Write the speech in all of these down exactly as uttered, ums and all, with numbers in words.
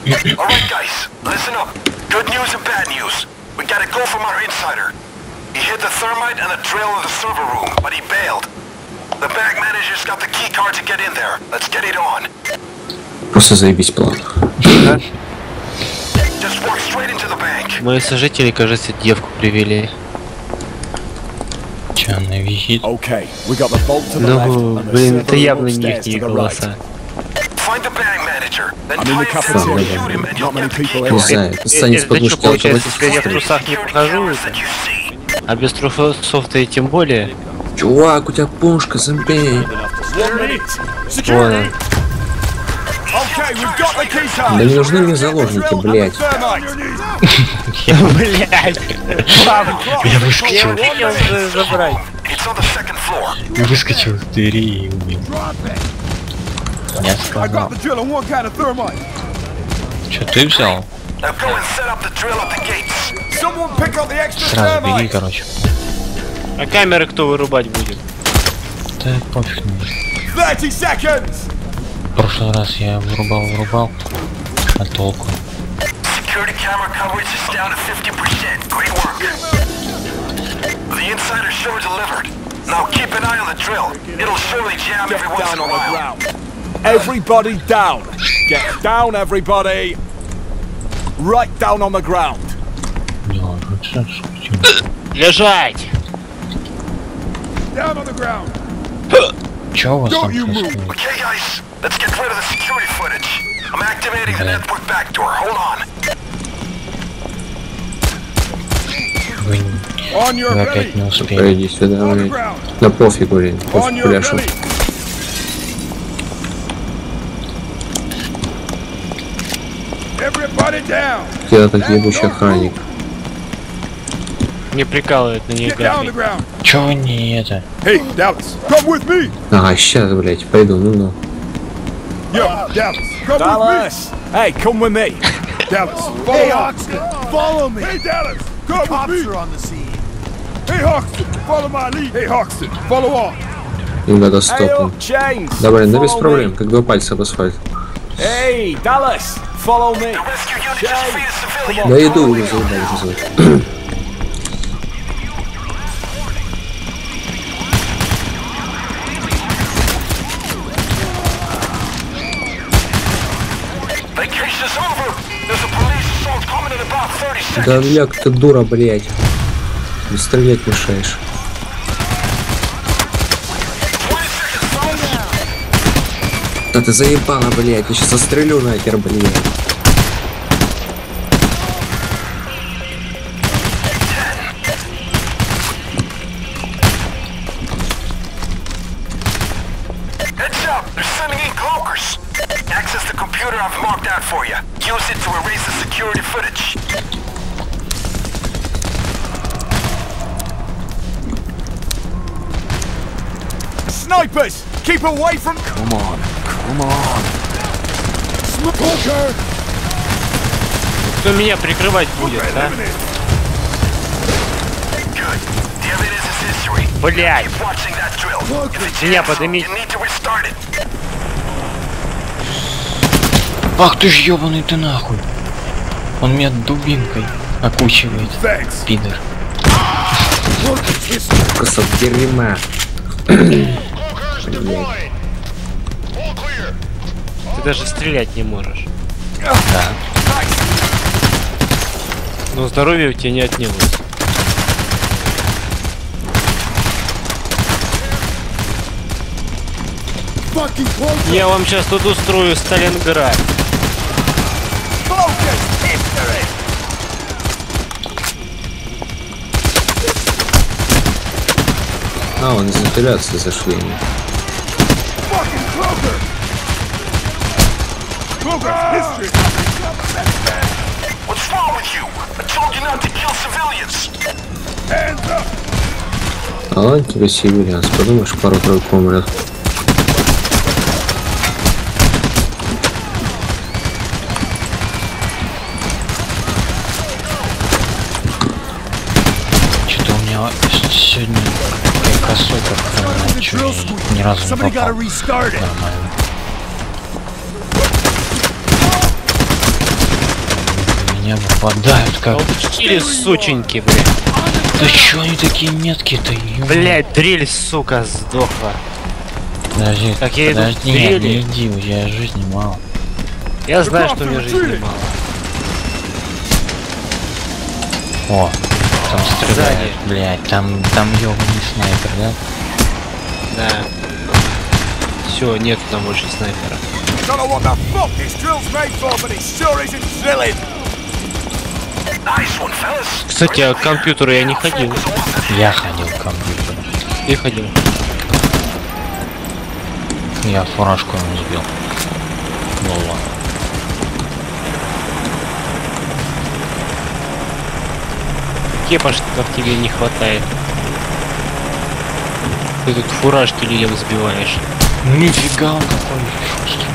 Alright guys, listen up. Good news and bad news. We got a call from our insider. He hit the thermite and the drill in the server room, but he bailed. The bank manager's got the key card to get in there. Let's get it on. Просто заебись план. Just walk straight into the bank. Мои сожители, кажется, девку привели. Че, она висит? Ну, блин, это явно не ихние голоса. Не знаю, станет с подушки автоматически. Я в трусах не покажу, а без трусов-то и тем более. Чувак, у тебя пушка, зомби. Вон. Да не нужны мне заложники, блять. Блять. Я выскочил. Я уже забрать. Выскочил с двери и убил. Я сказал. Че, ты взял? Сразу беги, короче. А камеры кто вырубать будет? Да пофиг мне. В прошлый раз я вырубал, вырубал, а толку? Everybody down. Get down, everybody. Right down on the ground. Лежать! Down on the ground. Чё у вас там происходит? Okay, guys, let's get rid of the security footage. I'm activating the network backdoor. Hold on. Вы, вы опять не успели. Иди сюда, блядь. Да пофигу, блин, пофиг пляшу. Я так ебучий охранник. Не прикалывает на них грабить. Чё вы не это? Hey, Dallas, come with me. Ага, сейчас, блядь, пойду, ну ну. Yo, Dallas, come Dallas. with me. Hey, come with me. Dallas, follow hey, Hoxton, follow me. Hey, Dallas, come Cops with me. Are on the scene. Hey, Hoxton, follow my lead. Hey, Hoxton, follow on. Им надо стопнуть. Да, блин, да без проблем, как два пальца об асфальт. Hey, Dallas, follow me. Да иду, уже заебал, уже зовут. Да, ляг, ты дура, блядь. Не стрелять мешаешь. Да ты заебала, блядь. Я сейчас застрелю нахер, блядь. Snipers, keep away from. Come on, come on. Smoker. Кто меня прикрывать будет, а? Блядь! Меня подымить. Ах ты ж ёбаный ты нахуй! Он меня дубинкой окучивает, пидор. Кусок дерьма. Ты даже стрелять не можешь. Да. Но здоровье у тебя не отнялось. Я вам сейчас тут устрою Сталинград. А, он из вентиляции зашли. А ладно тебе, Сибирианс, подумаешь, пару-тройку умрет. Что-то у меня сегодня красотка, ни разу не попал. Нормально. меня попадают как... Получили, сученьки, блядь. Да чё они такие меткие-то, ё... Блядь, дрель, сука, сдохла. Подожди, Так я иду к подожди, не, дрели. не иди, у тебя жизни мало. Я знаю, что у меня жизни мало. О, там стреляют, Сзади. блядь, там, там ёбаный снайпер, да? Да. Все, нет там больше снайпера. Don't know what the fuck this drill's made for, but it sure isn't drilling. Nice one, fellas. Кстати, а к компьютеру я не ходил. Я ходил к компьютеру. Ты ходил. Я фуражку ему сбил. Лола. Кепашков тебе не хватает. Ты тут фуражки людям сбиваешь. Нифига он какой шустрый.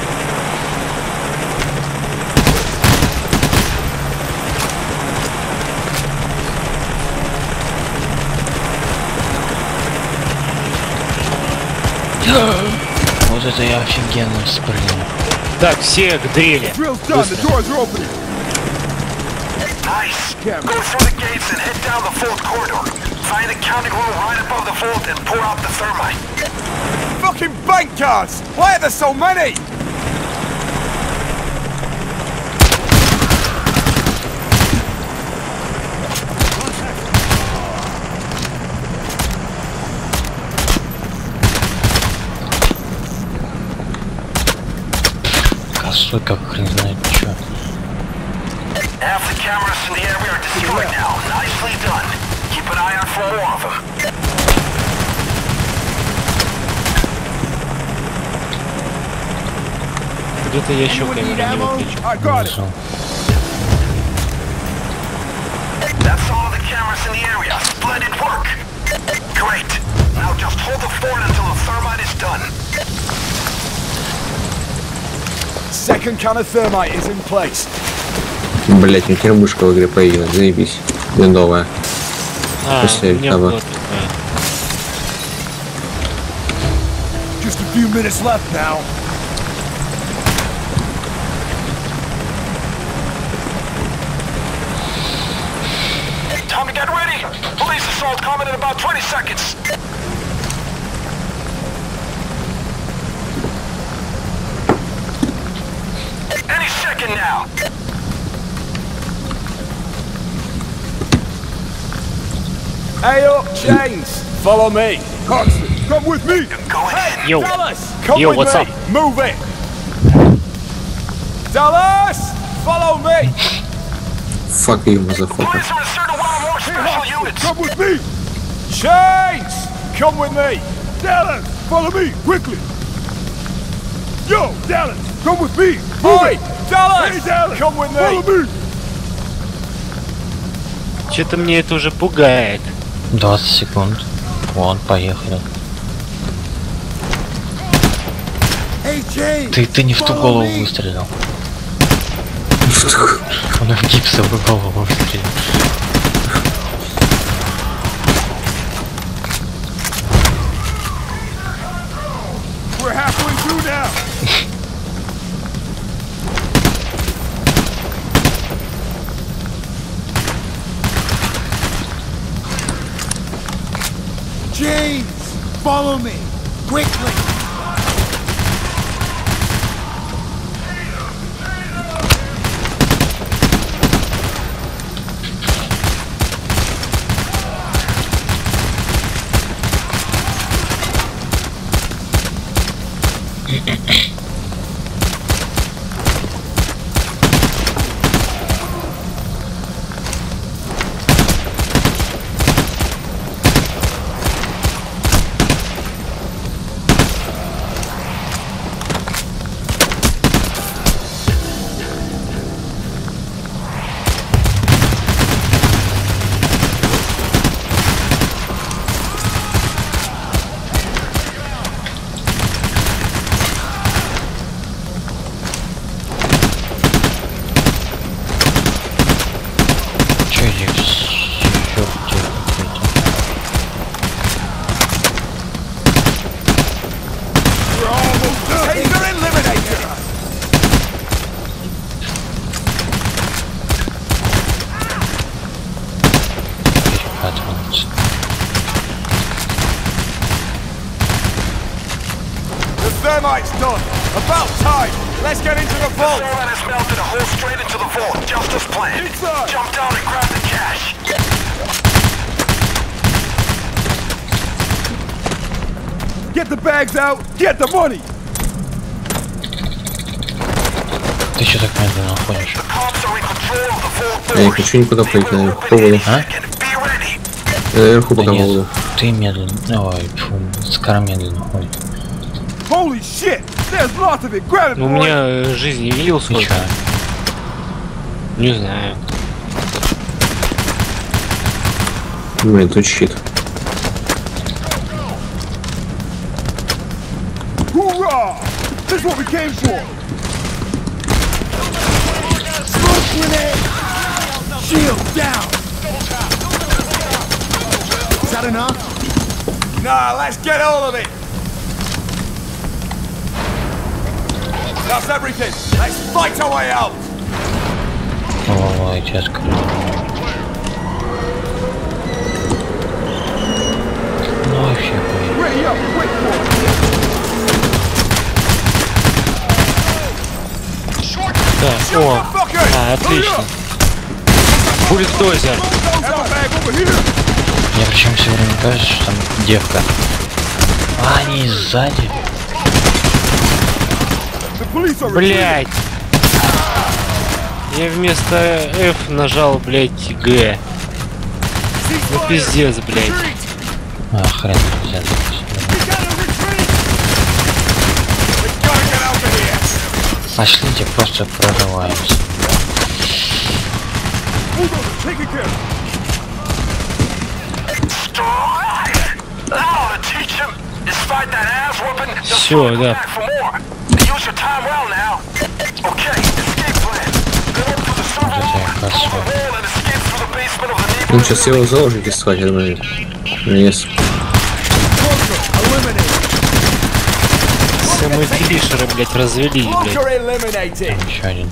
Вот это я офигенно спрыгнул. Так, все к дрели. Drill's done, the doors are opening. Nice. Go through the gates and head down the vault corridor. Find a counting room right above the vault and pour out the thermite. Fucking bank cards! Why are there so many? Косой как хрен знает чё. Half the cameras in the area are destroyed now. Nicely done. Keep an eye out for more of them. Где-то я еще камеру не выключил. I got it. Нашел. That's all of the cameras in the area. Splendid work. Great. Now just hold the fort until the thermite is done. Second can of thermite is in place. Блять, у тебя мышка в игре появилась, заебись. Виндовая. А, После у меня того. была такая. Just a few minutes left now. Time to get ready. Police assault coming in about twenty seconds. Any second now. Hey up, James! Follow me. Hoxton, come with me. Go ahead. Yo. Dallas, come Yo, with what's me. up? Move it. Dallas, follow me. Fuck you, motherfucker. Police are in certain wild war Hey, special Hoxton, units. come with me. James, come with me. Dallas, follow me quickly. Yo, Dallas, come with me. Oi, Dallas, hey, Dallas, come with me. Follow me. Что-то мне это уже пугает. двадцать секунд. Вон, поехали. Hey, James. Ты, ты не в ту голову выстрелил. Он в гипсовую голову выстрелил. We're halfway through now. James, follow me, quickly. thermite's done. About time. Let's get into the vault. The thermite has melted a hole straight into the vault, just as planned. Inside. Jump down and grab the cash. Get the bags out. Get the money. Ты что так медленно ходишь? The cops are in control of the vault Я не doors. хочу никуда пойти, наверное, по поводу. А? Be ready. Я наверху Да пока нет, буду. ты медленно, ой, фу, Скара медленно ходит. Holy shit. There's lots of it. Grab it, У boy. меня э, жизни видел Ты сколько? чё? Не знаю. Блин, тут щит. Hoorah! This is what we came for. Smoke grenade. Shield down. Is that enough? Nah, let's get all of it. That's everything. Let's fight our way out. Ой, детка. Ну вообще хуй. Ready up, quick boy. Да, о, а, отлично. Бульдозер. Have a bag over here. Мне причем все время кажется, что там девка. А, они сзади. The police are Блять. Я вместо F нажал, блять, Г. Ну пиздец, блять. А, хрен взять. Пошлите, просто прорываемся. Take a care. Now to teach him is fight that ass whooping. Всё, да. For more. Use your time well now. Okay, escape plan. Go up to the server room, follow the wall, and escape through the basement of the Ну neighborhood. сейчас его в заложники схватят, я думаю. Yes. Все мы фишеры, блять, развели, блять. Bunker eliminated. Еще один.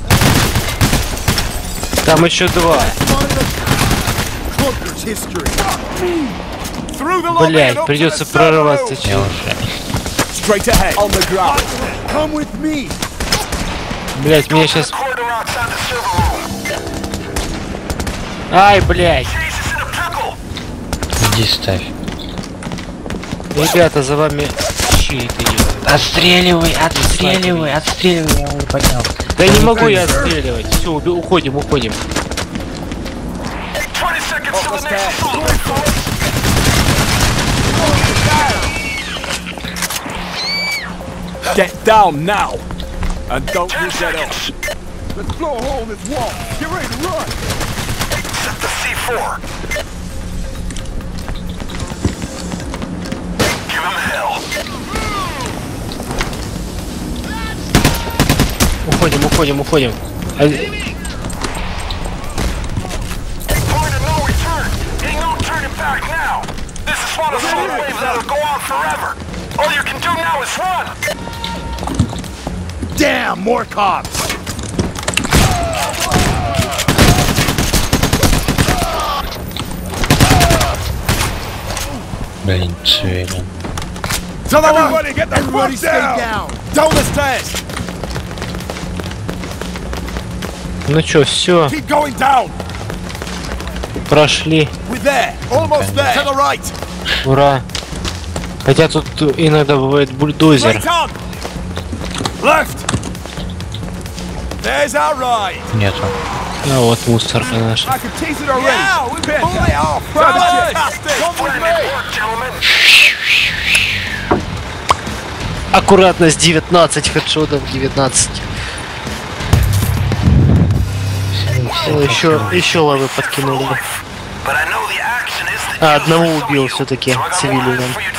Там еще два. Bunker's history. Through the lobby and Блять, up to придется the прорываться. server Я чё. уже. room. Straight ahead. On the ground. Come with me. Блять, меня сейчас... Corridor outside the server room. Ай, блять. Jesus in a pickle. Иди ставь. Ребята, за вами щит идет. Отстреливай, отстреливай, отстреливай, я его поднял. Да не могу я отстреливать. Все, уходим, уходим. twenty seconds to the next assault, folks. Get down now. And don't Ten you get up. seconds. Let's blow a hole in this wall. Get ready to run. Set the C four. Give him hell. Уходим, уходим, уходим. А- Point of no return. Ain't no turning back now. This is one assault wave that'll go on forever. All you can do now is run. Damn, more cops. Блин, цвелин. Tell everybody get the Everybody fuck down. down. Down the stairs. Ну чё, все, Keep going down. прошли. We're there. Almost there. To the right. Ура. Хотя тут иногда бывает бульдозер. Right on. Left. There's our ride. Нету. А вот мусорка наша. I can tease it already. Yeah, we pull it off. Fantastic. Come with Splendid me. work, gentlemen. Аккуратно с девятнадцать хедшотов, девятнадцать. О, еще, еще лавы подкинули. But I know the action is the А, одного убил все-таки, цивилиан. for you